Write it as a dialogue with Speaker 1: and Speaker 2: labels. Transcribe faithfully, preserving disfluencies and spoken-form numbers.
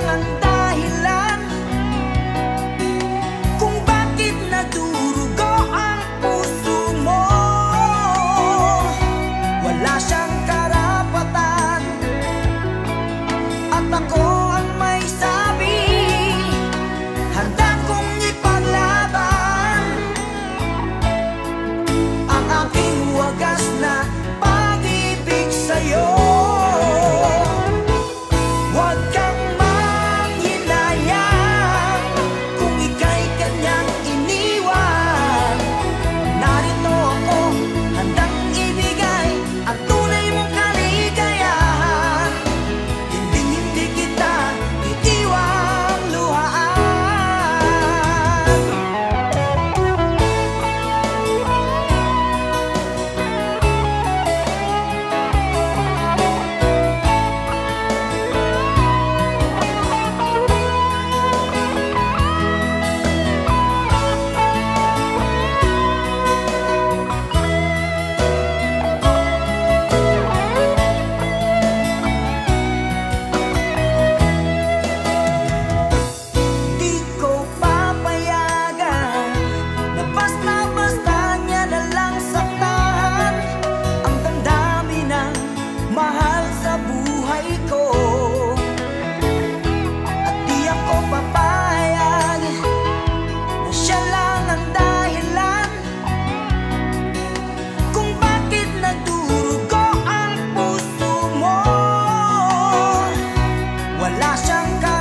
Speaker 1: ang dahilan kung bakit nadurugo ang puso mo. Wala siyang karapatan at ako ang may sabi. Handa kong ipaglaban ang aking wagas na pag-ibig sa'yo. Huwag kang manghinayang kung ika'y kanyang iniwan. Narito ako, handang ibigay ang tunay mong kaligayahan. Hinding hindi kita itiwang luhaan. Di ko papayagan na basta-basta niya na lang saktan ang damdamin ng mahal sa buhay ko. At di ako papayag na siya lang ang dahilan kung bakit nagdurugo ang puso mo. Wala siyang